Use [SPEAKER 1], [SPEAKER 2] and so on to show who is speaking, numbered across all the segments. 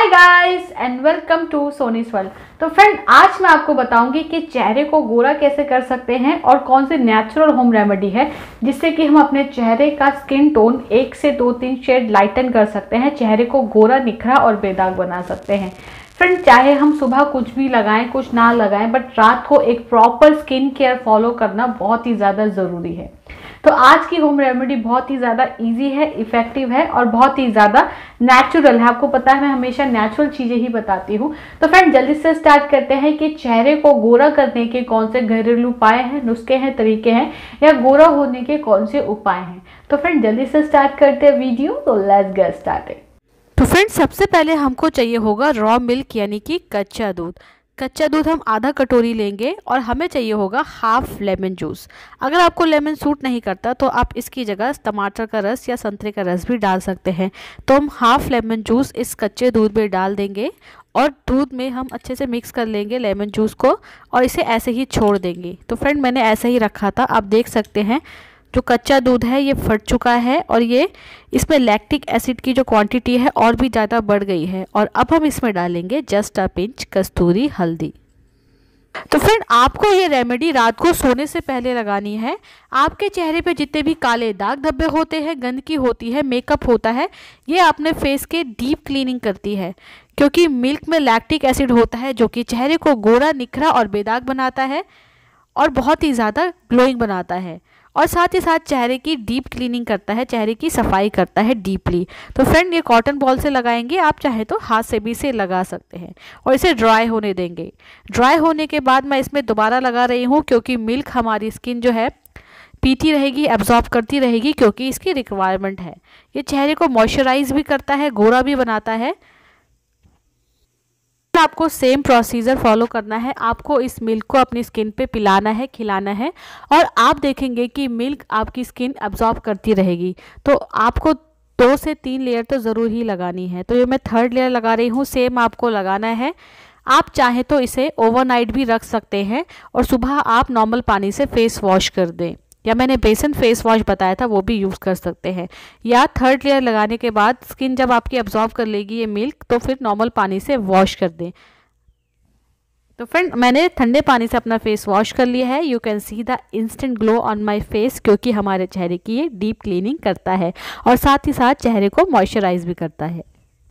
[SPEAKER 1] Guys and welcome to Soni's world. तो friend, आज मैं आपको बताऊंगी कि चेहरे को गोरा कैसे कर सकते हैं और कौन सी नेचुरल होम रेमेडी है जिससे कि हम अपने चेहरे का स्किन टोन 1 से 2-3 शेड लाइटन कर सकते हैं, चेहरे को गोरा, निखरा और बेदाग बना सकते हैं। फ्रेंड, चाहे हम सुबह कुछ भी लगाएं कुछ ना लगाएं, बट रात को एक प्रॉपर स्किन केयर फॉलो करना बहुत ही ज़्यादा ज़रूरी है। तो आज की होम रेमेडी बहुत ही ज़्यादा इजी है, इफेक्टिव है और बहुत ही ज़्यादा नेचुरल है। आपको पता है मैं हमेशा नेचुरल चीज़ें ही बताती हूँ। तो फ्रेंड, जल्दी से स्टार्ट करते हैं कि चेहरे को गोरा करने के कौन से घरेलू उपाय हैं, नुस्खे हैं, तरीके हैं, या गोरा होने के कौन से उपाय हैं। तो फ्रेंड, जल्दी से स्टार्ट करते हैं वीडियो। तो लेट्स गेट स्टार्टेड।
[SPEAKER 2] तो फ्रेंड्स, सबसे पहले हमको चाहिए होगा रॉ मिल्क यानी कि कच्चा दूध। कच्चा दूध हम आधा कटोरी लेंगे और हमें चाहिए होगा हाफ लेमन जूस। अगर आपको लेमन सूट नहीं करता तो आप इसकी जगह टमाटर का रस या संतरे का रस भी डाल सकते हैं। तो हम हाफ लेमन जूस इस कच्चे दूध में डाल देंगे और दूध में हम अच्छे से मिक्स कर लेंगे लेमन जूस को और इसे ऐसे ही छोड़ देंगे। तो फ्रेंड, मैंने ऐसे ही रखा था, आप देख सकते हैं जो कच्चा दूध है ये फट चुका है और ये इसमें लैक्टिक एसिड की जो क्वांटिटी है और भी ज़्यादा बढ़ गई है। और अब हम इसमें डालेंगे जस्ट अ पिंच कस्तूरी हल्दी। तो फ्रेंड, आपको ये रेमेडी रात को सोने से पहले लगानी है। आपके चेहरे पे जितने भी काले दाग धब्बे होते हैं, गंदगी होती है, मेकअप होता है, ये अपने फेस के डीप क्लीनिंग करती है, क्योंकि मिल्क में लैक्टिक एसिड होता है जो कि चेहरे को गोरा, निखरा और बेदाग बनाता है और बहुत ही ज़्यादा ग्लोइंग बनाता है और साथ ही साथ चेहरे की डीप क्लीनिंग करता है, चेहरे की सफाई करता है डीपली। तो फ्रेंड, ये कॉटन बॉल से लगाएंगे, आप चाहे तो हाथ से भी इसे लगा सकते हैं और इसे ड्राई होने देंगे। ड्राई होने के बाद मैं इसमें दोबारा लगा रही हूँ, क्योंकि मिल्क हमारी स्किन जो है पीती रहेगी, एब्जॉर्ब करती रहेगी, क्योंकि इसकी रिक्वायरमेंट है। ये चेहरे को मॉइस्चराइज भी करता है, गोरा भी बनाता है। आपको सेम प्रोसीजर फॉलो करना है। आपको इस मिल्क को अपनी स्किन पे पिलाना है, खिलाना है और आप देखेंगे कि मिल्क आपकी स्किन अब्जॉर्ब करती रहेगी। तो आपको 2 से 3 लेयर तो ज़रूर ही लगानी है। तो ये मैं 3rd लेयर लगा रही हूँ, सेम आपको लगाना है। आप चाहे तो इसे ओवरनाइट भी रख सकते हैं और सुबह आप नॉर्मल पानी से फेस वॉश कर दें, या मैंने बेसन फेस वॉश बताया था वो भी यूज़ कर सकते हैं। या 3rd लेयर लगाने के बाद स्किन जब आपकी अब्जॉर्ब कर लेगी ये मिल्क, तो फिर नॉर्मल पानी से वॉश कर दें। तो फ्रेंड, मैंने ठंडे पानी से अपना फेस वॉश कर लिया है। You can see the instant glow on my face, क्योंकि हमारे चेहरे की ये डीप क्लीनिंग करता है और साथ ही साथ चेहरे को मॉइस्चराइज भी करता है।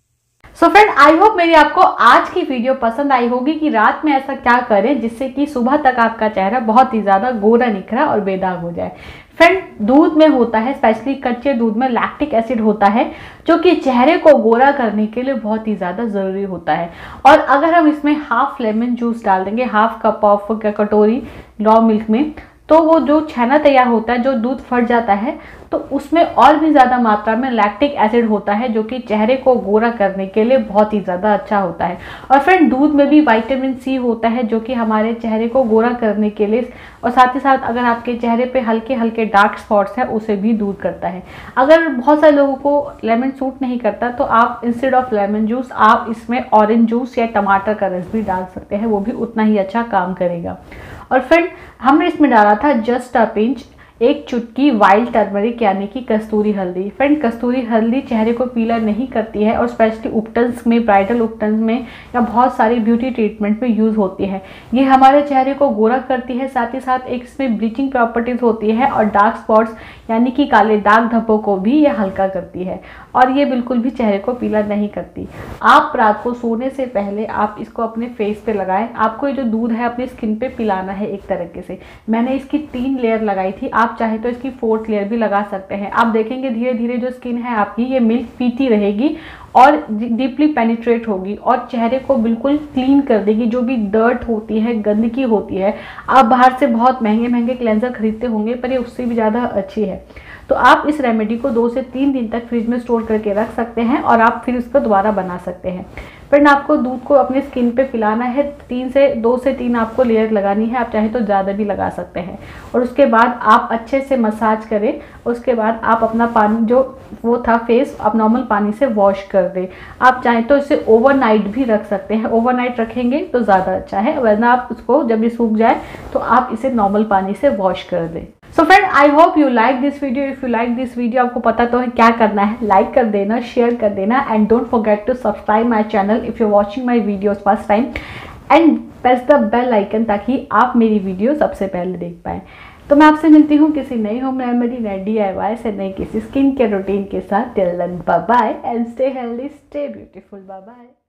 [SPEAKER 1] सो फ्रेंड, आई होप मेरी आपको आज की वीडियो पसंद आई होगी कि रात में ऐसा क्या करें जिससे कि सुबह तक आपका चेहरा बहुत ही ज़्यादा गोरा, निखरा और बेदाग हो जाए। फ्रेंड, दूध में होता है, स्पेशली कच्चे दूध में लैक्टिक एसिड होता है जो कि चेहरे को गोरा करने के लिए बहुत ही ज़्यादा ज़रूरी होता है। और अगर हम इसमें हाफ लेमन जूस डाल देंगे, हाफ कप ऑफ कटोरी रॉ मिल्क में, तो वो जो छेना तैयार होता है, जो दूध फट जाता है, तो उसमें और भी ज़्यादा मात्रा में लैक्टिक एसिड होता है जो कि चेहरे को गोरा करने के लिए बहुत ही ज़्यादा अच्छा होता है। और फ्रेंड, दूध में भी विटामिन सी होता है जो कि हमारे चेहरे को गोरा करने के लिए, और साथ ही साथ अगर आपके चेहरे पे हल्के हल्के डार्क स्पॉट्स हैं उसे भी दूर करता है। अगर बहुत सारे लोगों को लेमन सूट नहीं करता तो आप इंस्टेड ऑफ लेमन जूस आप इसमें ऑरेंज जूस या टमाटर का रस भी डाल सकते हैं, वो भी उतना ही अच्छा काम करेगा। और फ्रेंड, हमने इसमें डाला था जस्ट अ पिंच, 1 चुटकी वाइल्ड टर्मरिक यानी कि कस्तूरी हल्दी। फ्रेंड, कस्तूरी हल्दी चेहरे को पीला नहीं करती है और स्पेशली उपटन्स में, ब्राइडल उपटन्स में या बहुत सारी ब्यूटी ट्रीटमेंट में यूज़ होती है। ये हमारे चेहरे को गोरा करती है, साथ ही साथ एक इसमें ब्लीचिंग प्रॉपर्टीज़ होती है और डार्क स्पॉट्स यानी कि काले दाग धब्बों को भी ये हल्का करती है और ये बिल्कुल भी चेहरे को पीला नहीं करती। आप रात को सोने से पहले आप इसको अपने फेस पे लगाएं। आपको ये जो दूध है अपनी स्किन पे पिलाना है एक तरीके से। मैंने इसकी 3 लेयर लगाई थी, आप चाहे तो इसकी 4th लेयर भी लगा सकते हैं। आप देखेंगे धीरे धीरे जो स्किन है आपकी ये मिल्क पीती रहेगी और डीपली पेनिट्रेट होगी और चेहरे को बिल्कुल क्लीन कर देगी। जो भी डर्ट होती है, गंदगी होती है, आप बाहर से बहुत महंगे महंगे क्लेंजर खरीदते होंगे पर ये उससे भी ज़्यादा अच्छी है। तो आप इस रेमेडी को 2 से 3 दिन तक फ्रिज में स्टोर करके रख सकते हैं और आप फिर उसको दोबारा बना सकते हैं। फ्रेंड, आपको दूध को अपनी स्किन पे पिलाना है, 2 से 3 आपको लेयर लगानी है, आप चाहे तो ज़्यादा भी लगा सकते हैं। और उसके बाद आप अच्छे से मसाज करें। उसके बाद आप अपना पानी जो वो था फेस, आप नॉर्मल पानी से वॉश कर दें। आप चाहें तो इसे ओवरनाइट भी रख सकते हैं, ओवरनाइट रखेंगे तो ज़्यादा अच्छा है, वरना आप उसको जब ये सूख जाए तो आप इसे नॉर्मल पानी से वॉश कर दें। So friend I hope you like this video. If you like this video, आपको पता तो है क्या करना है, लाइक कर देना, शेयर कर देना and don't forget to subscribe my channel if you watching my videos first time and press the bell icon ताकि आप मेरी वीडियो सबसे पहले देख पाएँ। तो मैं आपसे मिलती हूँ किसी नई होम रेमेडी नई DIY से नई किसी स्किन केयर रूटीन के साथ। Till then bye bye and stay healthy, stay beautiful, bye bye.